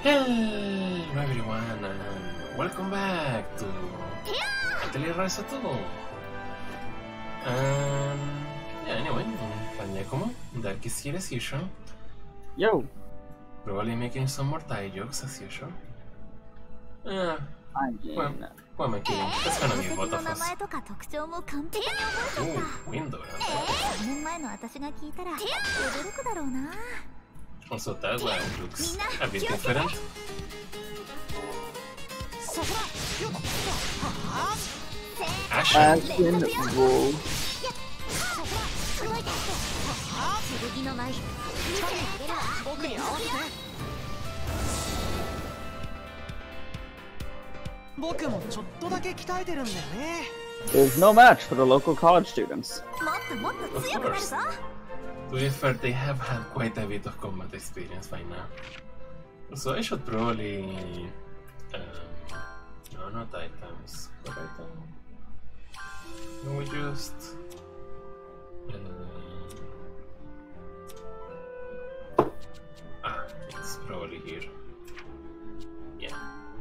Hello everyone and welcome back to Atelier Rise 2. Yeah, anyway, Giacomo, Dark is here as usual. Yo! Probably making some more tie jokes as usual. Well, who am I kidding? That's gonna be both of us. Ooh, window. Also, that one looks a bit different. Ashen Wolf. There's no match for the local college students. Of course. To be fair, they have had quite a bit of combat experience by now. So I should probably... no, not items. What item? No, we just... it's probably here. Yeah.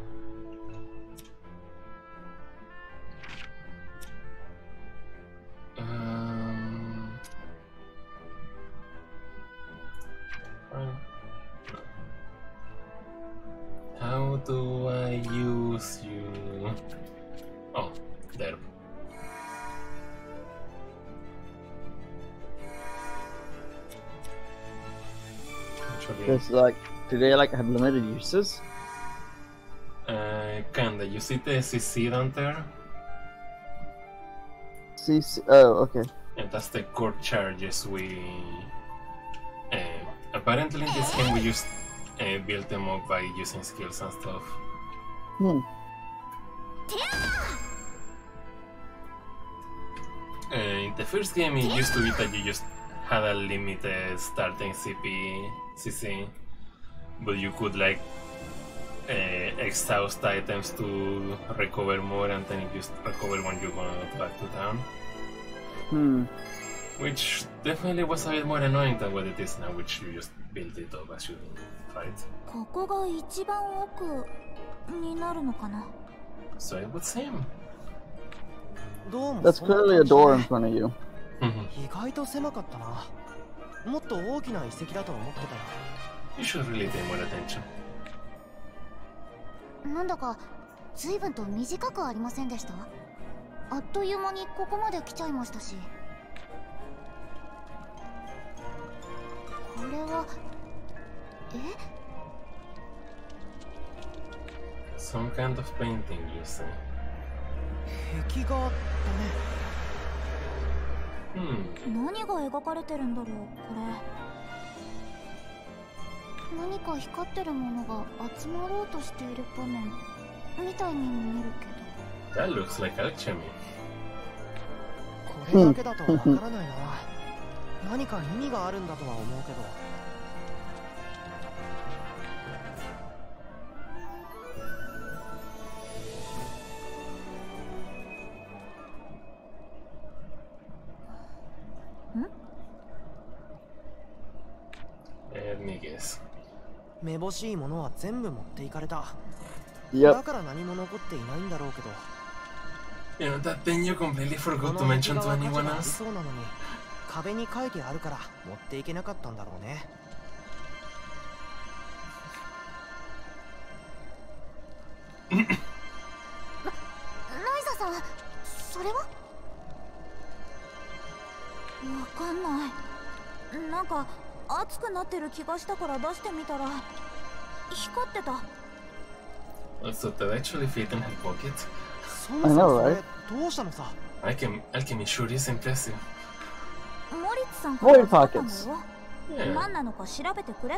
How do I use you? Oh, there. It's like, do they like have limited uses? Kinda. You see the CC down there? CC. Oh, okay. And that's the core charges we... apparently in this game we just build them up by using skills and stuff. In the first game it used to be that you just had a limited starting CC, but you could like exhaust items to recover more, and then you just recover when you go back to town. Which definitely was a bit more annoying than what it is now, which you just build it up as you fight. So it would seem. That's clearly a door in front of you. You should really pay more attention. なんだか随分と短くありませんでした？あっという間にここまで来ちゃいましたし。これは Some kind of painting, you say. 壁画だね。 何が描かれてるんだろう、これ。何か光ってるものが集まろうとしている場面みたいに見えるけど。 That looks like alchemy. これだけだとわからないな。何か意味があるんだとは思うけど。 Let me guess. めぼしいものは全部持っていかれた。 Yep. だから何も残っていないんだろうけど。 You know that thing you completely forgot to mention to anyone else? そうなのに壁に書いてあるから持っていけなかったんだろうね。 ライザさん、それは？わかんない。なんか熱くなってる気がしたから出してみたら光ってた。 Also, that actually fit in her pocket. そもそもそれどうしたのさ。 Alchemy sure is impressive. モリッツさんから言ったのよ。何なのか調べてくれって。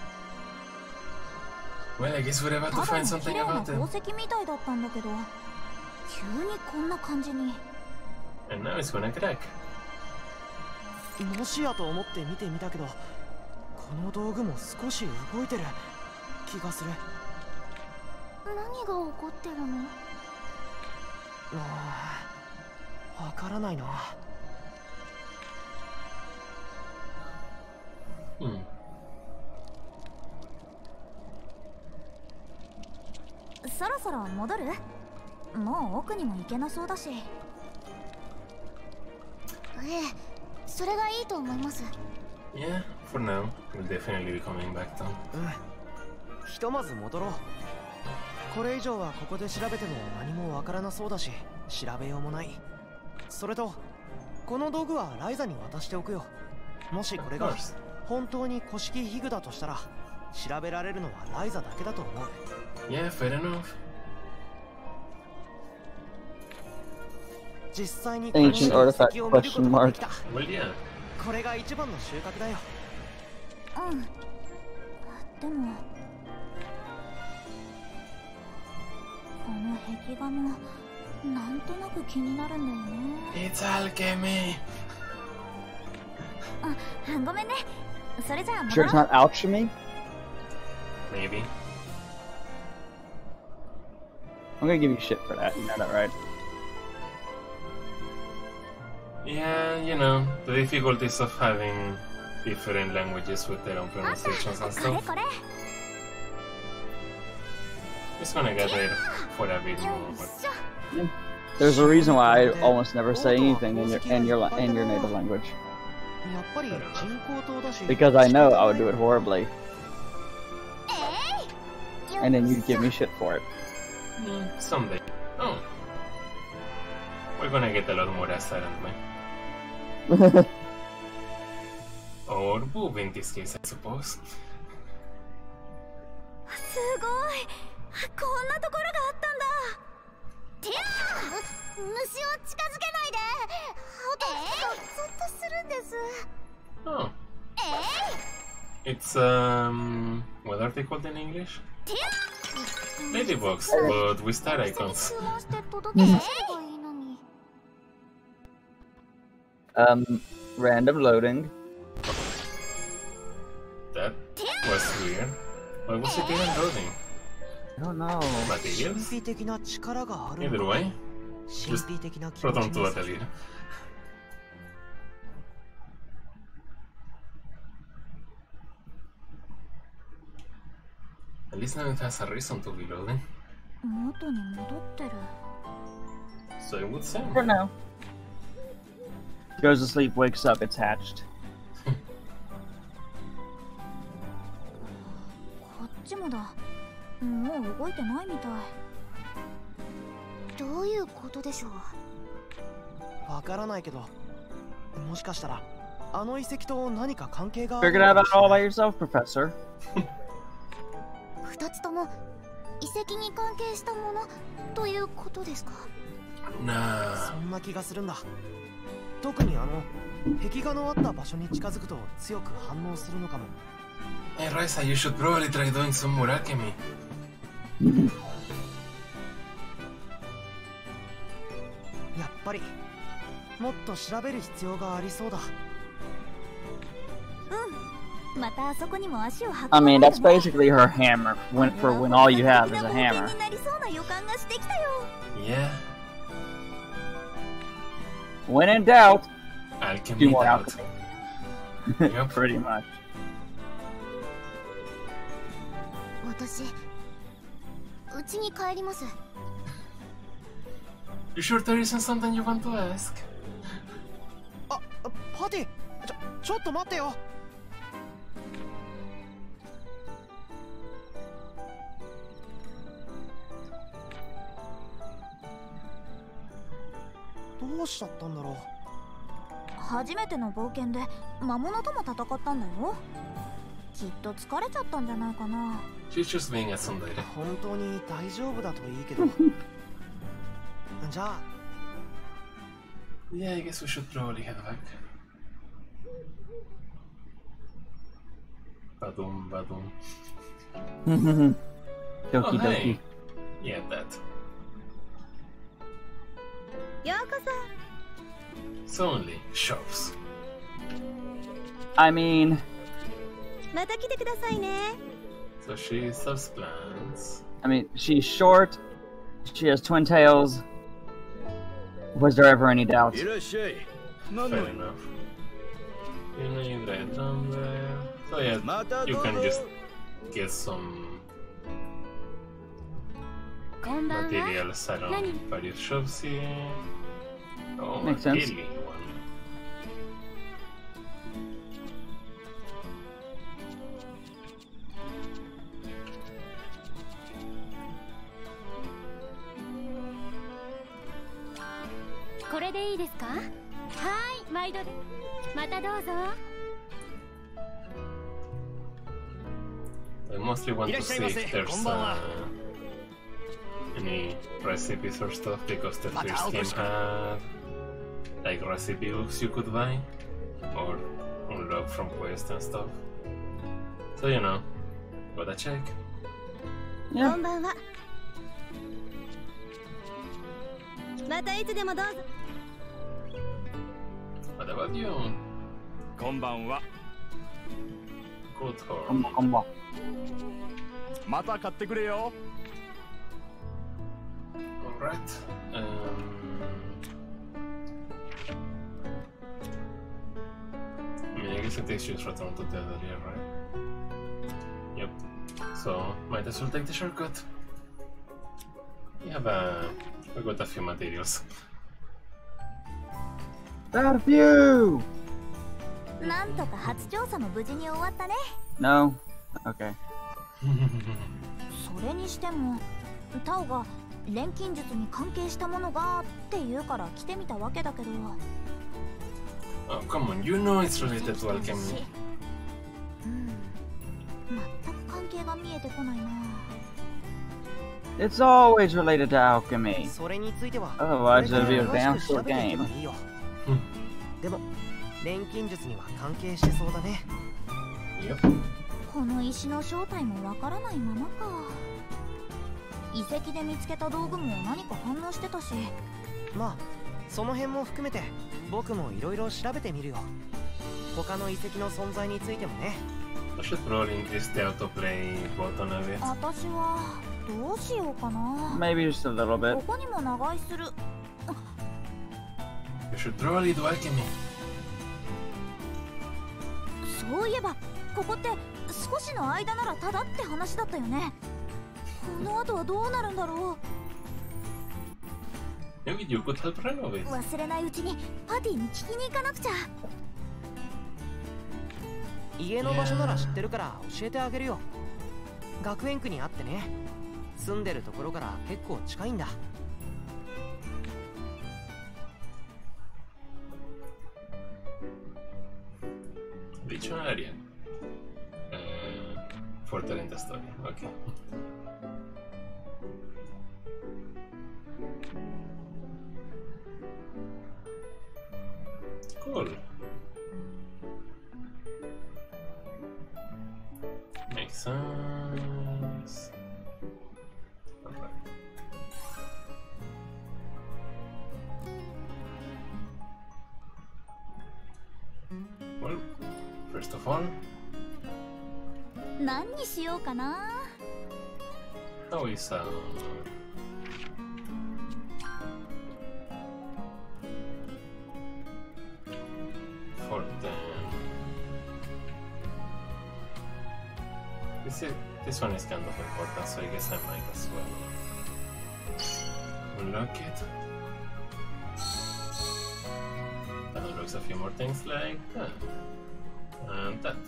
Well, I guess we're about to find something about it. 宝石みたいだったんだけど、急にこんな感じに。 And now it's gonna crack. もしやと思って見てみたけど、この道具も少し動いてる気がする。 何が起こってるの？ わからないな。 そろそろ戻る？もう奥にも行けなそうだし。それがいいと思います。 Yeah, for now. We'll definitely be coming back down. ひとまず戻ろう。これ以上はここで調べても何もわからなそうだし、調べようもない。それと、この道具はライザに渡しておくよ。もしこれが本当に古式器具だとしたら、調べられるのはライザだけだと思う。 Yeah, fair enough. 実際に Ancient artifact question mark. Well, yeah. これが一番の収穫だよ。 うん。でもこの壁画もなんとなく気になるんだよね。 It's alchemy. ごめんね。それじゃあ Sure it's not alchemy? Maybe. I'm gonna give you shit for that, you know that, right? Yeah, you know, the difficulties of having different languages with their own pronunciations and stuff. Just gonna get there for a bit more. But... There's a reason why I almost never say anything in your native language. Because I know I would do it horribly. And then you'd give me shit for it. Someday. Oh. We're gonna get a lot more as aren't we? Or boob in this case, I suppose. すごい。こんなところがあったんだ。てやー、虫を近づけないで。ゾッとするんです。 Oh. It's what are they called in English? Ladybugs, but with star icons. Random loading. That was weird. Why was it even loading? I don't know. Materials? Either way, just proton to atelier. At least now it has a reason to be loading. So I would say. For now. Goes to sleep, wakes up, it's hatched. こっちもだ。もう動いてないみたい。どういうことでしょう。 わからないけど、もしかしたらあの遺跡と何か関係が。 Figured it out all by yourself, Professor. 二つとも遺跡に関係したものということですか。 Nah. そんな気がするんだ。特に壁画のあった場所に近づくと強く反応するのかも。 Hey Raisa, you should probably try doing some more alchemy. やっぱりもっと調べる必要がありそうだ。 またあそこにも足を運ぶ。 I mean, that's basically her hammer for when all you have is a hammer. Yeah. When in doubt, Alchemy do more doubt. alchemy. Yep. Pretty much. 私、家に帰ります。 You sure there isn't something you want to ask? パティ、ちょっと待ってよ。どうしちゃったんだろう。 初めての冒険で魔物とも戦ったんだよ。きっと疲れちゃったんじゃないかな。 She's just being a tsundere. 本当に大丈夫だといいけど。じゃあ。 Yeah, I guess we should probably head back. Badum, badum. Doki Oh, hey. doki. Yeah, that. ようこ It's only shops. I mean, そ。また来てくださいね。 So she sells plants. she's short. She has twin tails. Was there ever any doubt? Fair enough. You know, you drive down there. So yeah, you can just get some materials around various shops here. Oh, Makes sense. Gilly one. これでいいですか？はい、毎度で。またどうぞ。 I mostly want to see if there's any recipes or stuff because the first game had like recipe books you could buy or unlock from quests and stuff. So you know, gotta check. こ Yeah. んばんは。またいつでもどうぞ。 What about you? こんばんは。 Good Come horn. on, come on. また買ってくれよ。 Alright. I mean, I guess it takes you straight on to the other area, right? Yep. So, might as well take the shortcut. We got a few materials. Got a few! なんとか初調査も無事に終わったね。 No? Okay. それにしても、タオが錬金術に関係したものがって言うから来てみたわけだけど。 Oh, come on, you know it's related to alchemy. 全く関係が見えてこないな。 It's always related to alchemy. それについては Otherwise, it'll be a これから damn 詳しく調 short べていけば game. いいよ。 うんでも錬金術には関係してそうだね。 Yep. この石の正体もわからないままか。遺跡で見つけた道具も何か反応してたし。 まあその辺も含めて僕もいろいろ調べてみるよ。他の遺跡の存在についてもね。 I should probably increase the autoplay button a bit. 私はどうしようかな。 Maybe just a little こ bit. こにも長居する。 You should probably do alchemy. そういえばここって少しの間ならただって話だったよね。この後はどうなるんだろ Maybe you could help renovate. う。忘れないうちにパティに聞きに行かなくちゃ。 家の場所なら知ってるから教えてあげるよ。学園区にあってね。住んでるところから結構近いんだ。 Which one area? Further in the story. Okay. Cool. Makes sense. Alright. Well, first of all, 何にしようかな。 how is for the this one is kind of important, so I guess I might as well unlock it. That unlocks a few more things like that and that.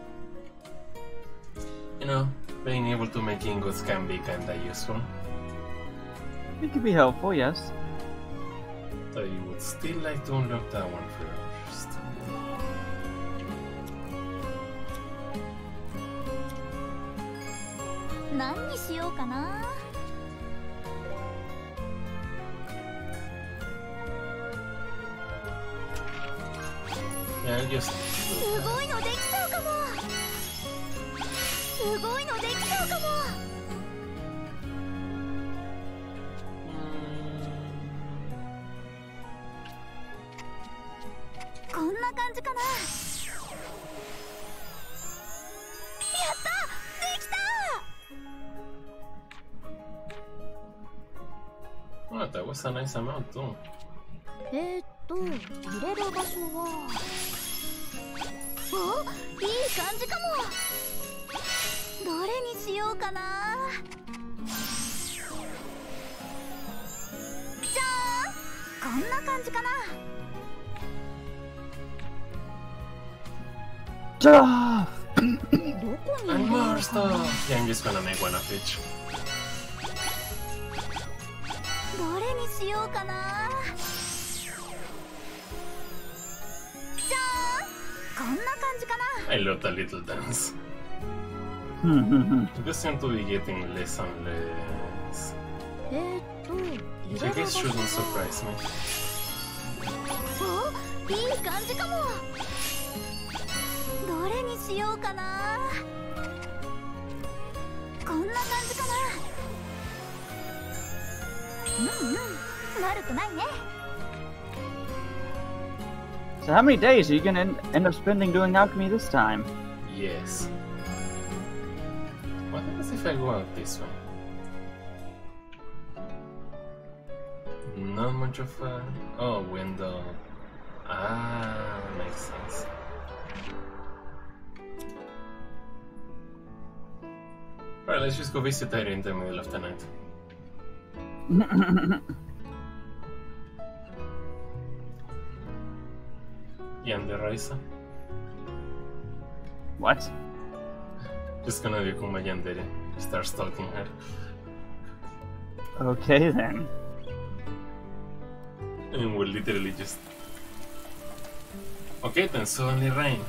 You know, being able to make ingots can be kinda useful. It could be helpful, yes. So you would still like to unlock that one first. 何にしようかな。 Yeah, just すごいのできそうかも。すごいのできそうかも。こんな感じかな。やったできた。 Oh, that was a nice amount too. 入れる場所は。お、いい感じかも。どれにしようかな。 こんな感じかな。 じゃあ、 どこに And いる more のか stuff. な。 Yeah, I'm just gonna make one of each. どれにしようかな。じゃーん、こんな感じかな。 I love the little dance. hmm. You seem to be getting less and less. Which I guess shouldn't surprise me. お、いい感じかも。どれにしようかな。こんな感じかな。悪くないね。 So how many days are you gonna end up spending doing alchemy this time? Yes. What happens if I go out this way? Not much of a... Oh, window. Ah, makes sense. Alright, let's just go visit Tyrion in the middle of the night. Yandere Raisa. What? Just gonna be con Yandere. Start stalking her. Okay then. And we'll literally just... Okay then, so only rain.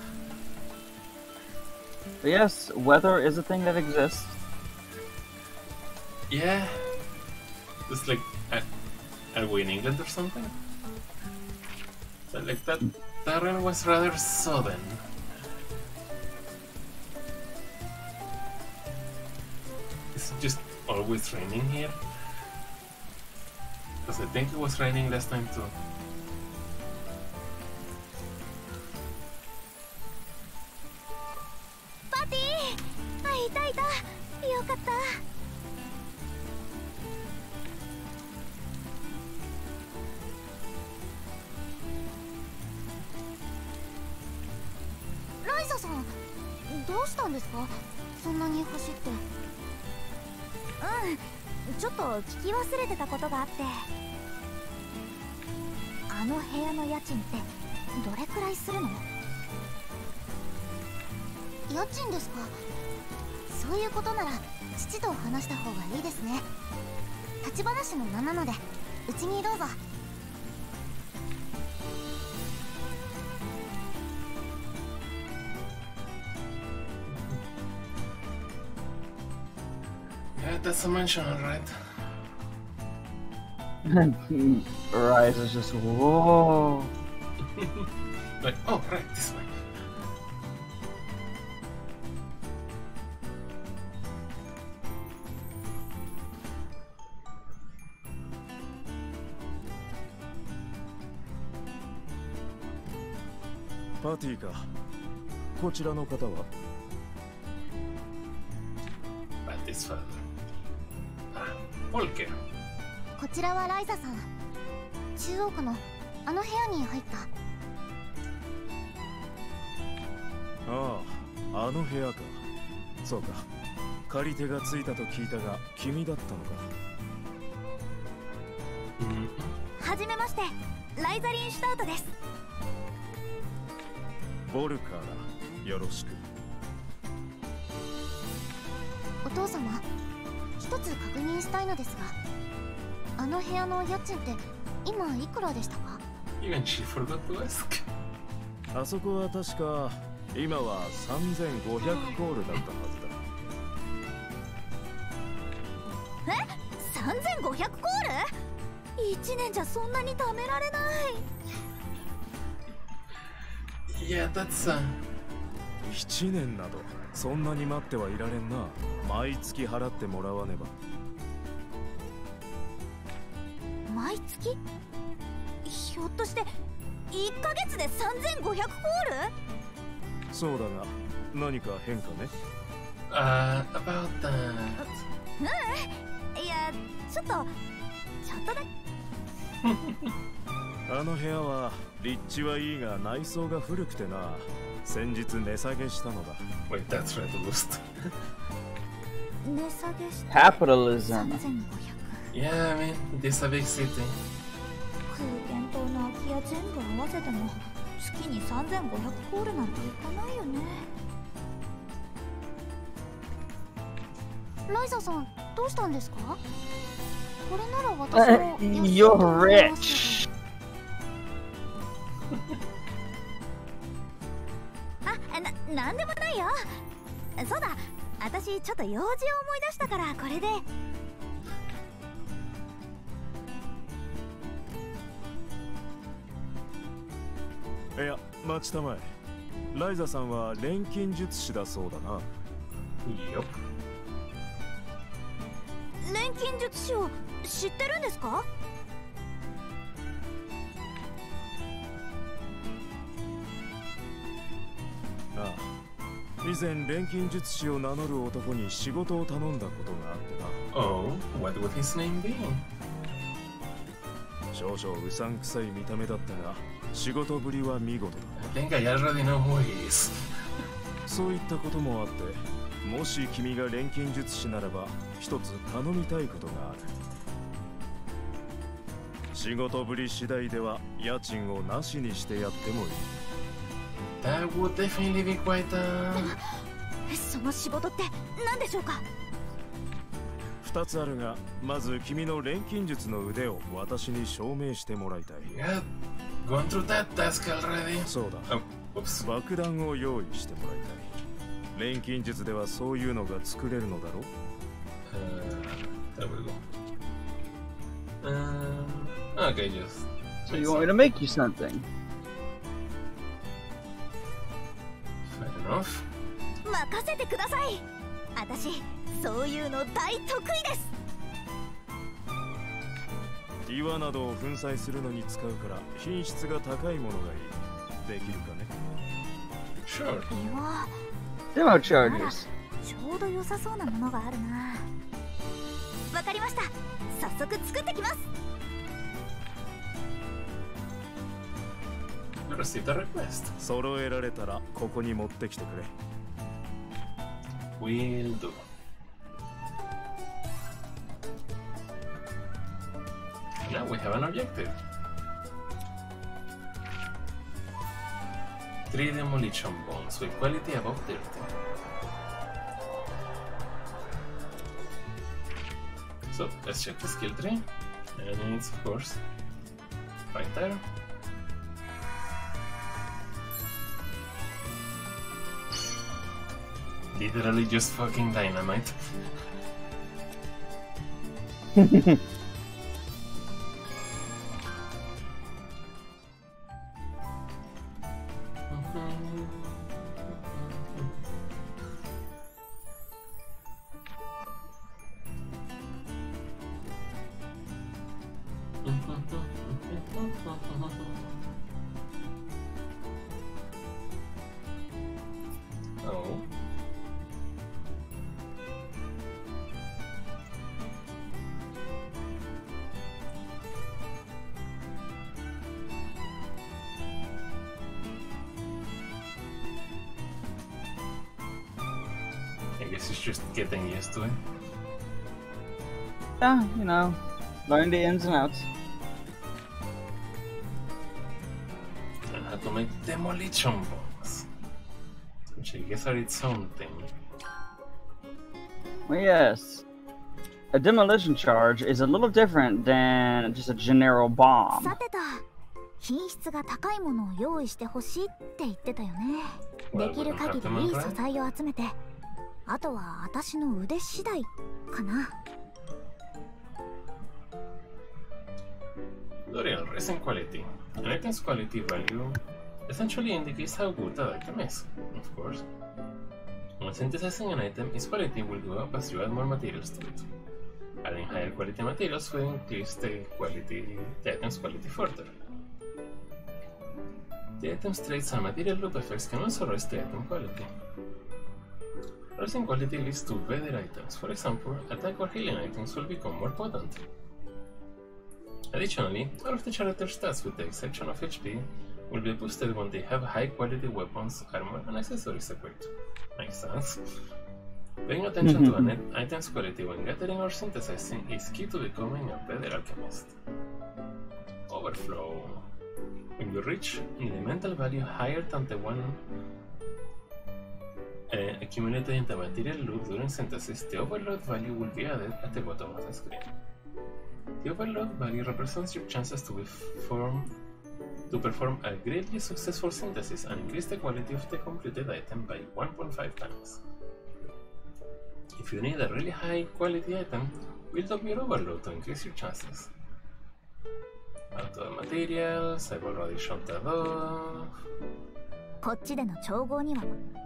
But yes, weather is a thing that exists. Yeah. It's like... Are we in England or something? So like that rain was rather sudden. Is it just always raining here? Because I think it was raining last time too. Patty! あ、いたいた。よかった。ライザさん、どうしたんですか？そんなに走って。ちょっと聞き忘れてたことがあって。あの部屋の家賃ってどれくらいするの？家賃ですか？そういうことなら父と話した方がいいですね。立ち話の名なのでうちにどうぞ。 Yeah, that's a mansion, alright. Rise is just whoa. Like, oh, right, this way. Party か。こちらの方は But this father. Ah, Volker. こちらはライザさん。中央区のあの部屋に入った。 ああ、あの部屋か。そうか。借り手がついたと聞いたが、君だったのか。 はじめまして、ライザリン・シュタウトです。 ボルカーだ。よろしく。 お父様、一つ確認したいのですが、あの部屋の家賃って今いくらでしたか？ Even she forgot to ask. あそこは確か今は3500コールだったはずだ。 え？ 3500コール？1年じゃそんなに貯められない。 Yeah, that's 1年などそんなに待ってはいられんな。毎月払ってもらわねば。 毎月？ひょっとして1ヶ月で3500コール？ そうだが何か変かね。 about that. いや、ちょっとだけ。 あの部屋は立地はいいが内装が古くてな。先日値下げしたのだ。 Wait, that's Red Boost. 値下げして Capitalism. 3500。 Yeah, I mean, this is a big city. こから全部合わせても月に3500コールなんていかないよね。ライザさん、どうしたんですか？これなら私も You're rich. なんでもないよ。そうだ、私ちょっと用事を思い出したからこれで。 いや、待ちたまえ。ライザさんは錬金術師だそうだな。 Yup. 錬金術師を知ってるんですか？ ああ、以前錬金術師を名乗る男に仕事を頼んだことがあってな。 Oh, what would his name be? 少々うさんくさい見た目だったが、仕事ぶりは見事だ。 I think I already know who he is. そういったこともあって、もし君が錬金術師ならば一つ頼みたいことがある。仕事ぶり次第では家賃をなしにしてやってもいい。 That would definitely be quite その仕事って何でしょうか 2つあるが、まず君の錬金術の腕を私に証明してもらいたい。 Yeah, gone through that task already. そうだ。 Oh, oops. 爆弾を用意してもらいたい。錬金術ではそういうのが作れるのだろう。 There we go. Okay, just. So you want me to make you something? Fair enough. 任せてください。私そういうの大得意です。 岩などを粉砕するのに使うから品質が高いものがいい。できるかね？ Sure. 岩 Demo charges. ちょうど良さそうなものがあるな。わかりました。早速作ってきます。 Received a request. 揃えられたらここに持ってきてくれ。 Will do. Now we have an objective. 3 demolition bombs with quality above 30. So let's check the skill tree. And it's of course right there. Literally just fucking dynamite. Oh. I guess it's just getting used to it. Yeah, you know, learn the ins and outs. And how to make demolition bombs, which I guess are its own thing. Well, yes. A demolition charge is a little different than just a general bomb. さてと、品質が高いものを用意してほしいって言ってたよね。できる限りいい素材を集めて、あとは私の腕次第かな。 Dorian, resin quality. An item's quality value essentially indicates how good that item is, of course. When synthesizing an item, its quality will go up as you add more materials to it. Adding higher quality materials will increase the item's quality further. The item's traits and material loop effects can also raise the item quality. Raising quality leads to better items. For example, attack or healing items will become more potent. Additionally, all of the character's stats with the exception of HP will be boosted when they have high quality weapons, armor, and accessories equipped. Makes sense. Paying attention to an item's quality when gathering or synthesizing is key to becoming a better alchemist. Overflow. When you reach elemental value higher than the one accumulated in the material loop during synthesis, the overload value will be added at the bottom of the screen. The overload value represents your chances to perform a greatly successful synthesis and increase the quality of the completed item by 1.5 times. If you need a really high quality item, build up your overload to increase your chances. Out of materials, I've already shot that off. こっちでの調合には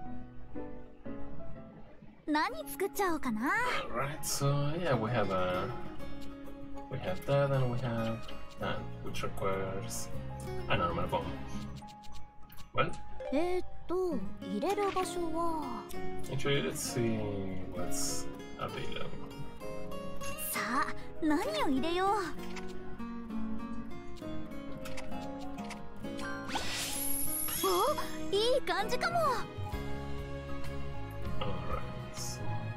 何作っちゃおうかな。 Alright, so yeah, we have that and we have that, which requires a normal bomb. Well, 入れる場所は actually, let's see what's available. さあ、何を入れよう。お、いい感じかも。 Alright, so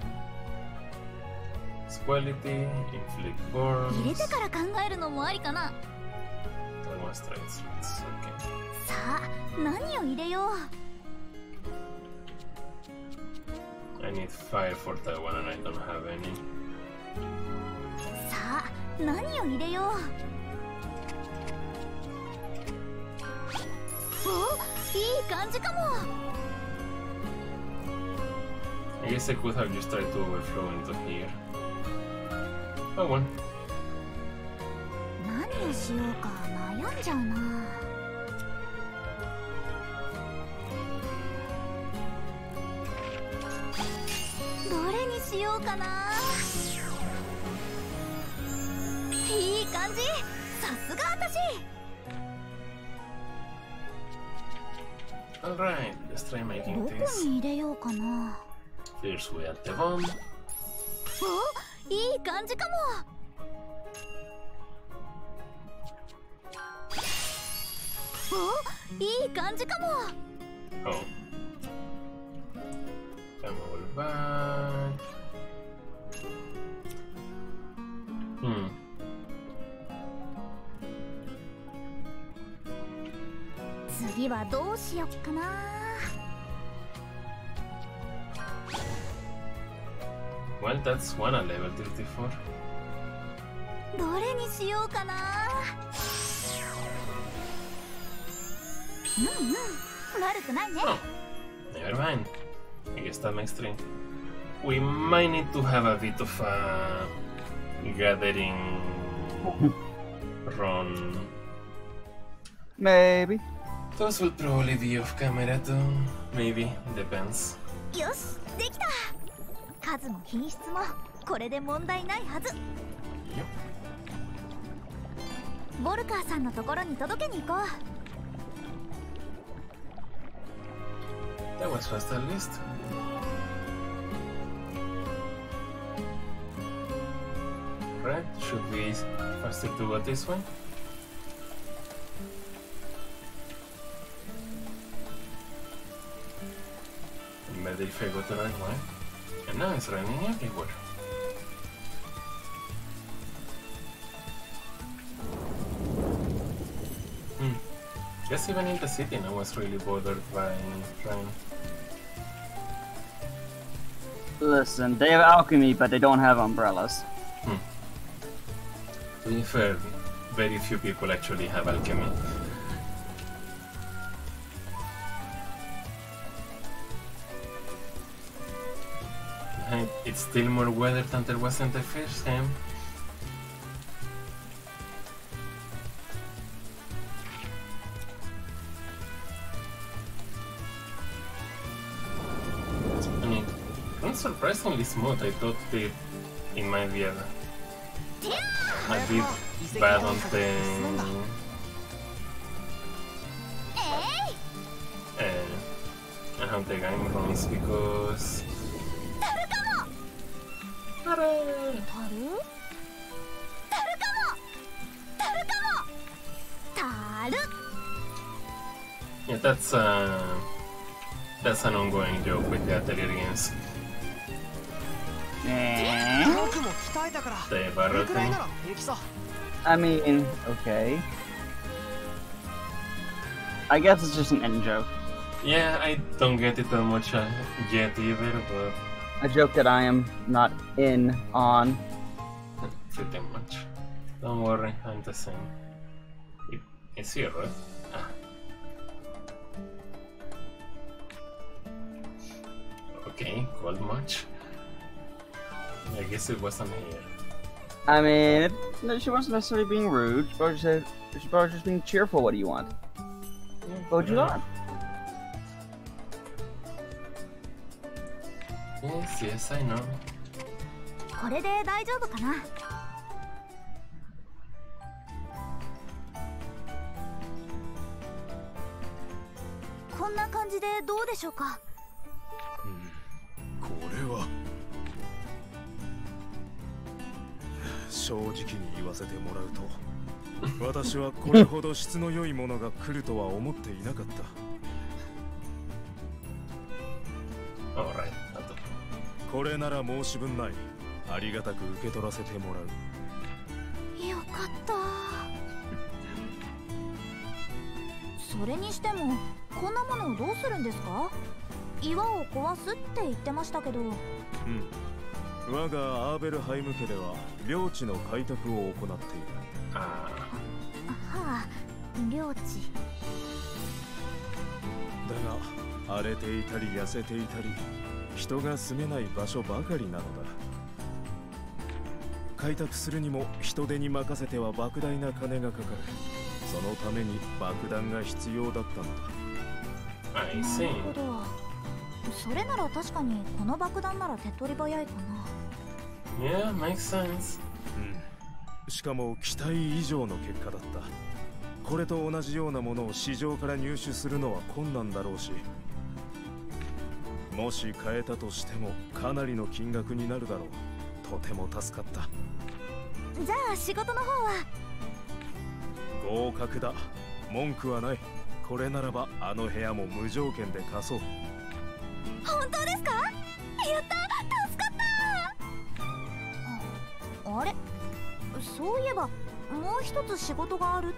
quality, inflict burns. 入れてから考えるのもありかな。 Demonstrate threats, okay. さあ、何を入れよう。 I need fire for that one and I don't have any. さあ、何を入れよう。お、いい感じかも。 I guess I could have just tried to overflow into here. Oh well. 何をしようか悩んじゃうな。どれにしようかな。いい感じ。さすが私。 Alright, let's try ど making こ this. に入れようかな。 First we add the bomb. お、いい感じかも。お、いい感じかも。 Oh. Come all back. Hmm. 次はどうしよっかな。 Well, that's one at level 34. どれにしようかな。悪くないね。 Oh, never mind. I guess that makes 3. We might need to have a bit of a gathering run. Maybe. Those will probably be off camera too. Maybe, depends. よし、できた。数も品質もこれで問題ないはず。ボルカーさんのところに届けに行こう。 That was fast at least. Right, should be faster to go this way? Better if I go the right way. And now it's raining everywhere. Guess even in the city no one's really bothered by rain. Listen, they have alchemy, but they don't have umbrellas. To be fair, very few people actually have alchemy. And it's still more weather than there was in the first game. I mean, it's surprisingly smooth. I thought it might be a bit bad on the on the game runs because. Yeah, that's an ongoing joke with the Atelier games. The barrel thing. I mean, okay. I guess it's just an in joke. Yeah, I don't get it that much yet either, but A joke that I am not in on. pretty much. Don't worry, I'm the same. It's here, right? Ah. Okay, cold much? I guess it wasn't here. I mean, she wasn't necessarily being rude. She probably just being cheerful. What do you want? What would you want? Yes, yes, I know. これで大丈夫かな。こんな感じでどうでしょうか。 これは正直に言わせてもらうと、私はこれほど質の良いものが来るとは思っていなかった。 Alright, これなら申し分ない。ありがたく受け取らせてもらう。 よかった。それにしてもこんなものをどうするんですか。岩を壊すって言ってましたけど。 我がアーベルハイム家では領地の開拓を行っている。 はあ、領地。 だが荒れていたり痩せていたり、人が住めない場所ばかりなのだ。開拓するにも人手に任せては莫大な金がかかる。そのために爆弾が必要だったのだ。 I see. なるほど。それなら確かにこの爆弾なら手っ取り早いかな。 Yeah, makes sense. しかも期待以上の結果だった。これと同じようなものを市場から入手するのは困難だろうし、もし買えたとしてもかなりの金額になるだろう。とても助かった。 じゃあ仕事の方は。 合格だ。文句はない。これならばあの部屋も無条件で貸そう。 本当ですか。やった、助かった。あれ、そういえばもう一つ仕事があるって。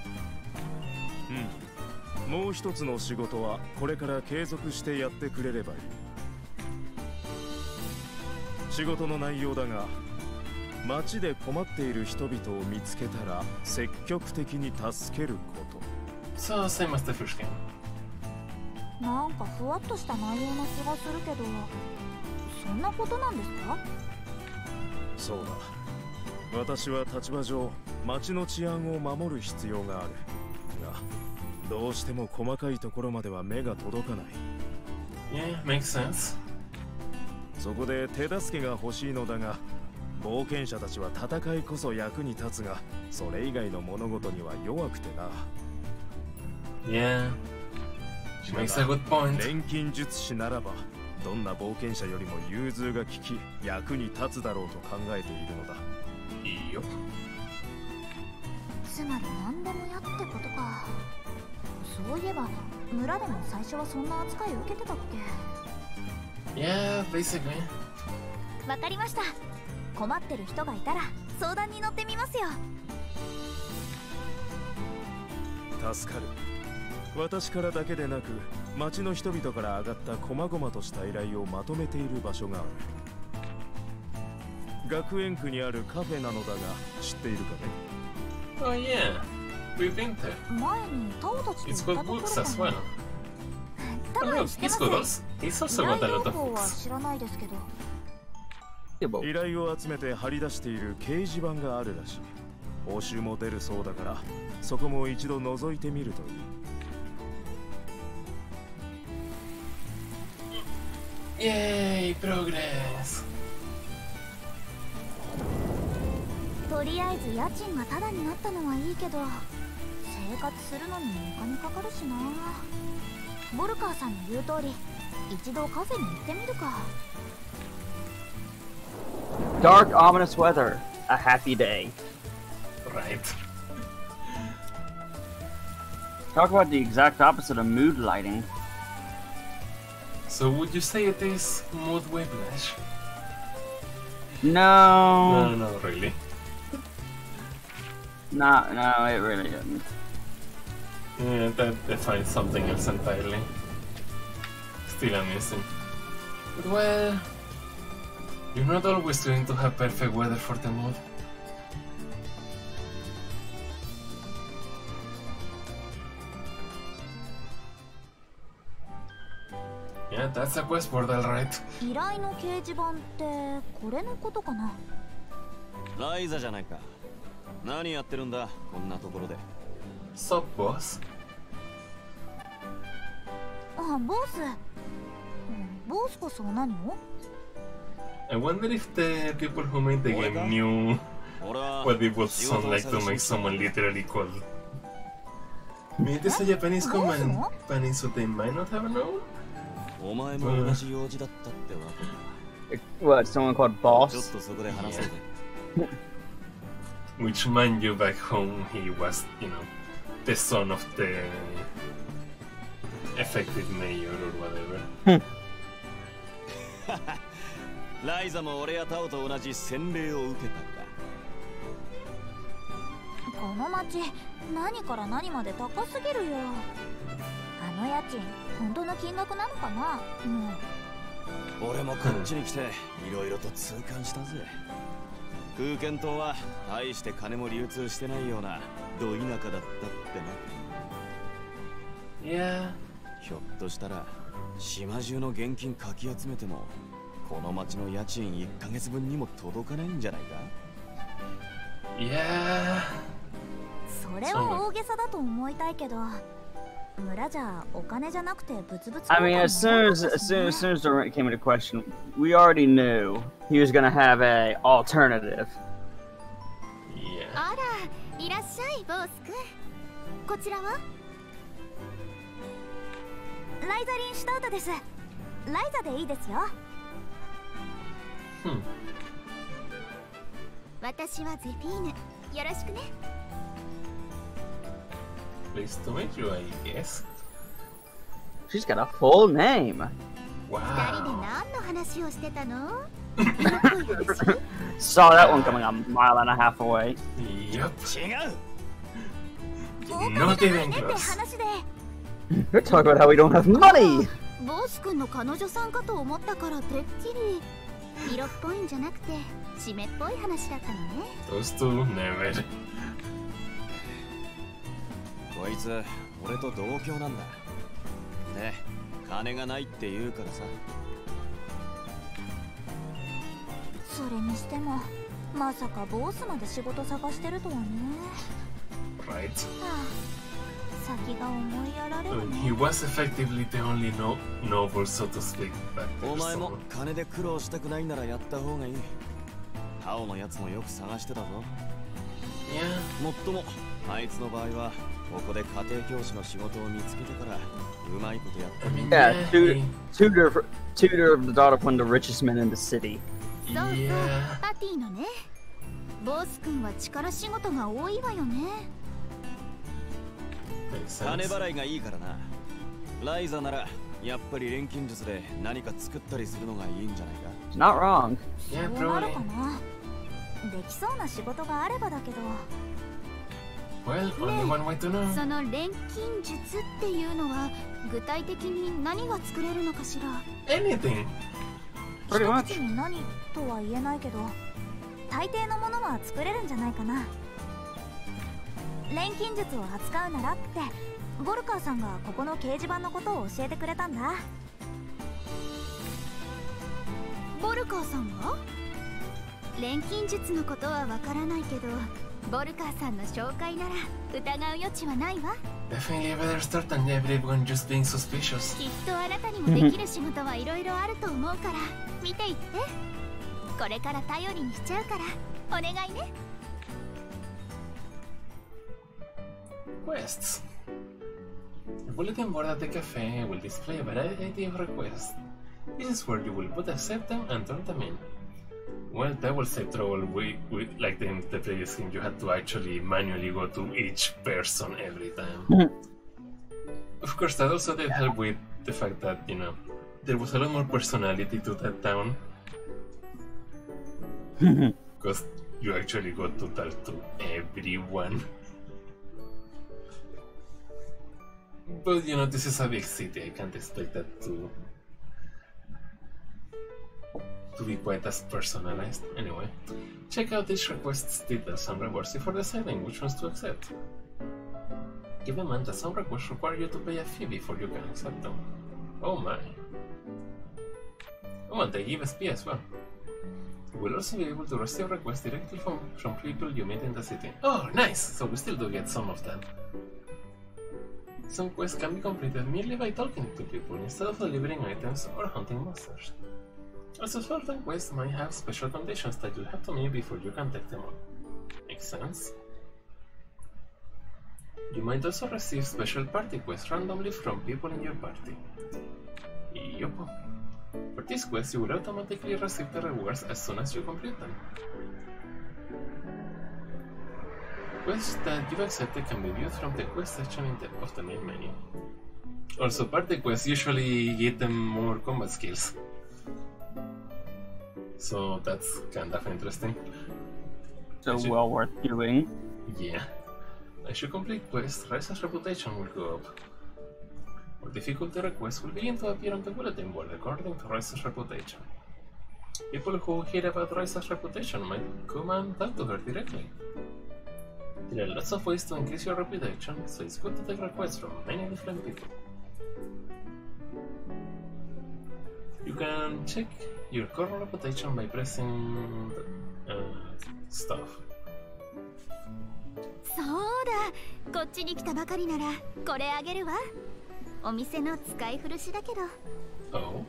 もう一つの仕事はこれから継続してやってくれればいい。仕事の内容だが、街で困っている人々を見つけたら積極的に助けること。 So, same as the first game. なんかふわっとした内容な気がするけど、そんなことなんですか。 そうだ。私は立場上街の治安を守る必要があるが、どうしても細かいところまでは目が届かない。 Yeah, makes sense. そこで手助けが欲しいのだが、冒険者たちは戦いこそ役に立つが、それ以外の物事には弱くてな。 Yeah, she makes a good point. 錬金術師ならばどんな冒険者よりも融通が利き役に立つだろうと考えているのだ。 いいよ。 つまり何でもやってことか。そういえば村でも最初はそんな扱いを受けてたっけ。 Yeah, basically. わかりました。困ってる人がいたら相談に乗ってみますよ。 助かる。私からだけでなく町の人々から上がった細々とした依頼をまとめている場所がある。学園区にあるカフェなのだが知っているかね。 Oh yeah, we've been there. 前にタオたちと It's 行った got ところ books か as な。 well. 多 Oh, 分 look, 知って it's ま got す。 us. It's 依 also got a 頼 lot 方 of 法は books. 知らないですけど。 依頼を集めて貼り出している掲示板があるらしい。報酬も出るそうだからそこも一度覗いてみるといい。 Yay, progress. とりあえず家賃がタダになったのはいいけど、生活するのにもお金かかるしな。ボルカーさんの言う通り一度カフェに行ってみるか。 Dark, ominous weather. A happy day. Right. Talk about the exact opposite of mood lighting. So would you say it is mood whiplash? No. No, really. No, it really isn't. Yeah, that defines something else entirely. Still amusing. But well, you're not always going to have perfect weather for the mod. Yeah, that's a quest board, alright. 依頼の掲示板ってこれのことかな。 ライザじゃないか。何やってるんだ、こんなところで。 Sup, boss? あ、ボス。ボスこそ何を？ I wonder if the people who made the game knew what it would sound like to make someone literally called. Maybe it's a Japanese command, Japanese, so they might not have known? お前も同じ用事だったってわけ。 What, someone called ちょっ Boss? とそこで話そうぜ。 Which, mind you, back home he was, you know, the son of the effective mayor or whatever. ライザも俺やタオと同じ洗礼を受けたか。 この町、何から何まで高すぎるよ。あの家賃、本当の金額なのかな？ 俺もこっちに来ていろいろと痛感したぜ。空間島は大して金も流通してないようなど田舎だったってな。 Yeah. ひょっとしたら島中の現金かき集めてもこの町の家賃1ヶ月分にも届かないんじゃないか？ Yeah. それは大げさだと思いたいけど、村じゃお金じゃなくて物々。 I mean, as soon as the rent came into question, we already knew he was gonna have a alternative. Yeah. あら、いらっしゃい、ボス君。こちらは？ライザリン・シュタウトです。ライザでいいですよ。私はゼフィーヌ。よろしくね。 Pleased to meet you, I guess. She's got a full name. 二人で Wow. 何の話をしてたの？ Saw that one coming a mile and a half away. Yup. 違う。 Not even って close. 話で。 You're talking about how we don't have money. ボス君の彼女さんかと思ったからてっきり色っぽいんじゃなくて湿っぽい話だったのね。 Those two, never. こいつ俺と同郷なんだ。で、金がないって言うからさ。 それにしてもまさかボスまで仕事探してるとはね。 Right. はあ、先が思いやられ I る mean, ね。 he was effectively the only noble, so to speak, back お there, 前も so... 金で苦労したくないならやった方がいい。タオのやつもよく探してたぞ。 Yeah. もっともあいつの場合はここで家庭教師の仕事を見つけてからうまいことやった I mean, Yeah, he- tutor of the daughter of one of the richest men in the city. そうそう、 yeah. パティのね。ボス君は力仕事が多いわよね。 Makes 金 sense. 払いがいいからな。ライザならやっぱり錬金術で何か作ったりするのがいいんじゃないか。 It's not wrong. Yeah, そうなる probably. かな。できそうな仕事があればだけど。 Well, only one way to know. その錬金術っていうのは具体的に何が作れるのかしら。 Anything. Pretty 一 much. 口に何とは言えないけど、大抵のものは作れるんじゃないかな。錬金術を扱うならってボルカーさんがここの掲示板のことを教えてくれたんだ。ボルカーさんが？錬金術のことはわからないけど、ボルカーさんの紹介なら疑う余地はないわ。 Definitely better start than everyone just being suspicious. きっとあなたにもできる仕事はいろいろあると思うから見ていって。これから頼りにしちゃうからお願いね。 Quests. The bulletin board at the cafe will display a variety of requests. This is where you will put accept them and turn them in. Well, that will save trouble like in the previous game, you had to actually manually go to each person every time. Of course, that also did help with the fact that, you know, there was a lot more personality to that town. Because you actually got to talk to everyone. But you know, this is a big city. I can't expect that to be quite as personalized. Anyway, check out each request's details and rewards before deciding which ones to accept. Keep in mind that some requests require you to pay a fee before you can accept them. Oh my. Oh, and they give SP as well. You will also be able to receive requests directly from people you meet in the city. Oh, nice! So we still do get some of them. Some quests can be completed merely by talking to people instead of delivering items or hunting monsters. Also, certain quests might have special conditions that you have to meet before you can take them on. Makes sense? You might also receive special party quests randomly from people in your party. Yup. For these quests, you will automatically receive the rewards as soon as you complete them. Quests that you've accepted can be viewed from the quest section of the main menu. Also, party quests usually give them more combat skills. So that's kind of interesting. So well worth doing. Yeah. As you complete quests, Raiza's reputation will go up. More difficulty requests will begin to appear on the bulletin board according to Raiza's reputation. People who hear about Raiza's reputation might come and talk to her directly. There are lots of ways to increase your reputation, so it's good to take requests from many different people. You can check your current reputation by pressing stuff. そうだ、こっちに来たばかりならこれあげるわ。お店の使い古しだけど。 Oh.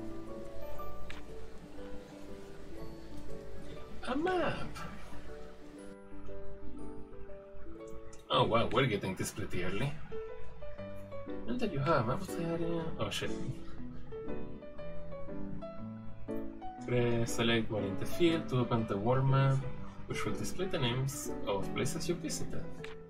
A map. Oh wow, we're getting this pretty early. And that you have a map of the area. Oh shit. Press select one in the field to open the world map, which will display the names of places you visited.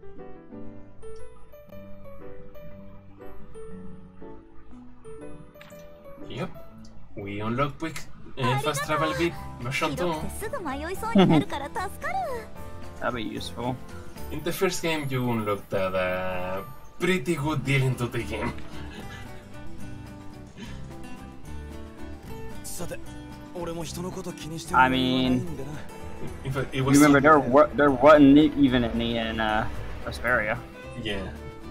Yep, we unlock quick fast travel version 2. That'd be useful. In the first game, you unlocked a pretty good deal into the game. I mean, in fact, it was you remember there wasn't even any in Vesperia. Yeah.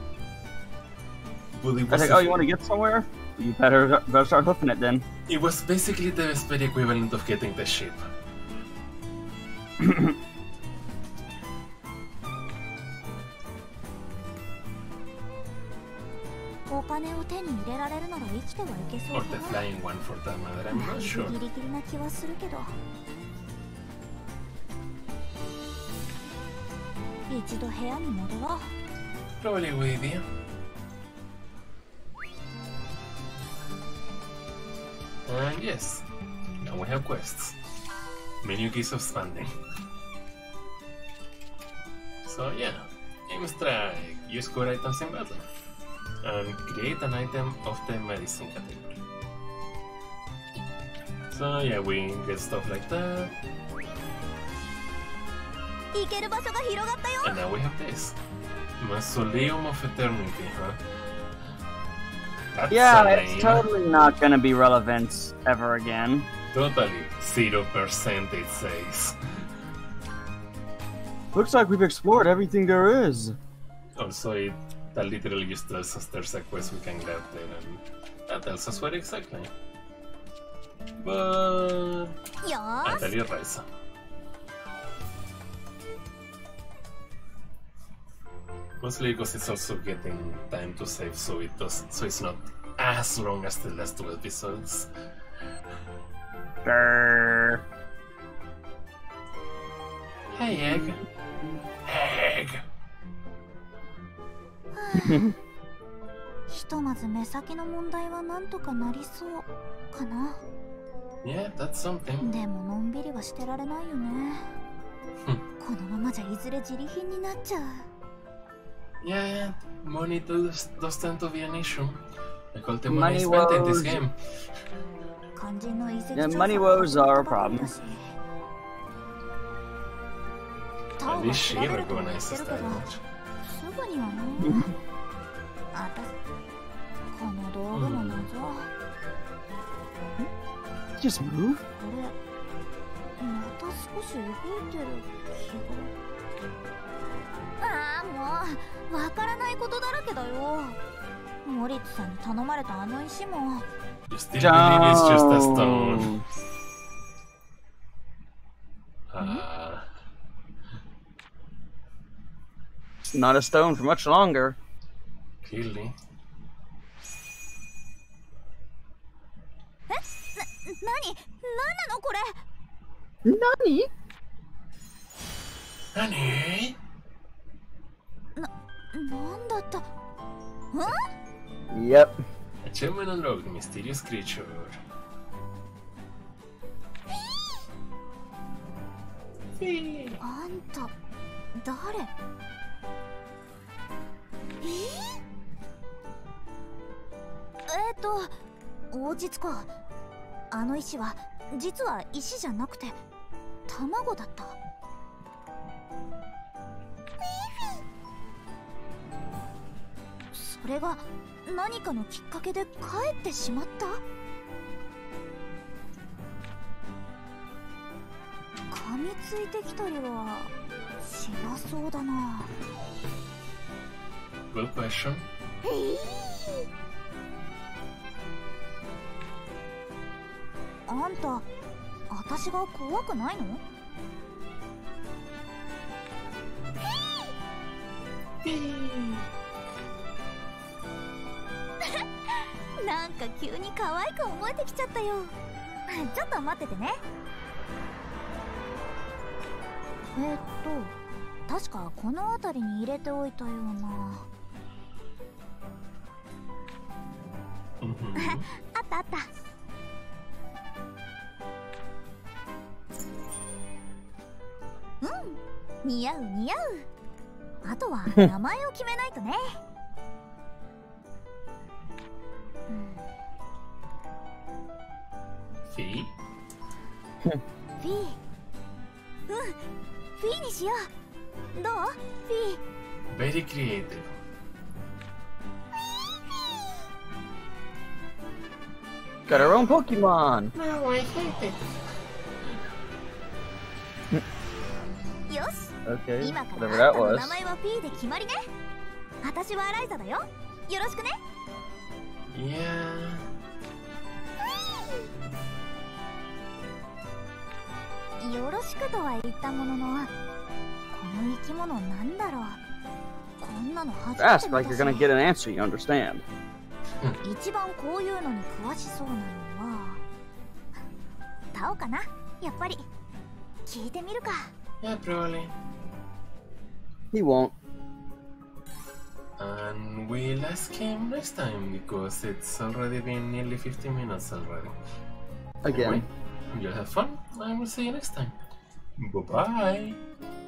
But it I was was like, oh, you want to get somewhere? You better start hoofing it then. It was basically the Vesperia equivalent of getting the ship. お金を手に入れられるなら生きてはいけそう Or だ the flying one for that matter, I'm not sure. ギリギリな気はするけど一度部屋に戻ろう Probably a good idea. And yes, now we have quests. Menu keys of standing. So yeah, aim strike, use core items in battle, and create an item of the medicine category. So yeah, we get stuff like that. 行ける場所が広がったよ And now we have this. Mausoleum of Eternity, huh? That's Yeah, a it's name. totally not gonna be relevant ever again. Totally 0% it says. Looks like we've explored everything there is. Also, that literally just tells us there's a quest we can grab there, and that tells us where exactly. But よ I ー tell し you, Raiza. Mostly because it's also getting time to save, so it's not as long as the last 2 episodes. Grrr. Hey, Egg. Egg. ひとまず目先の問題はなんとかなりそうかな Yeah, that's something. でものんびりはしてられないよねこのままじゃいずれ自利品になっちゃう Yeah, money does tend to be an issue. Like all the Money money spent in this woes. game. 肝心の遺跡 Yeah, 調査 money は woes are a ばかり problem. だしタ At オは least 調 she べるとは言って recognizes るけ that ど much. すぐにはなあた Just move? これまた少し動いてる気が。ああもうわからないことだらけだよ。モリッツさんに頼まれたあの石も。 You still believe it's just a stone. It's not a stone for much longer. Clearly. 何なのこれ。 Nani? 何？ なんだった。 Yep. Achievement unlocked, mysterious creature. あんた誰？落ち着こう。あの石は実は石じゃなくて卵だった。それが何かのきっかけで帰ってしまった。噛みついてきたりはしなそうだな。 Good question. あんた、私が怖くないの？なんか急に可愛く思えてきちゃったよ。ちょっと待っててね。確かこの辺りに入れておいたような。あったあった。似合う似合う。あとは名前を決めないとね。 フィー？ フィー。フィーにしよう。どう？フィー。 Very creative. Got our own Pokemon. No, I hate it. よし。 Okay, 今か whatever らあ that んたの was. 名前はフィーで決まりね。私はアライザだよ。よろしくね。 Yeah. よろしくとは言ったものの、この生き物なんだろう。こんなの初めて Ask 見 like た you're し。 gonna get an answer, you understand? 一番こういうのに詳しそうなのはタオかな。やっぱり聞いてみるか。 Yeah, probably. He won't. And we'll ask him next time because it's already been nearly 50 minutes already. Again. Anyway, you have fun and we'll see you next time. Bye bye.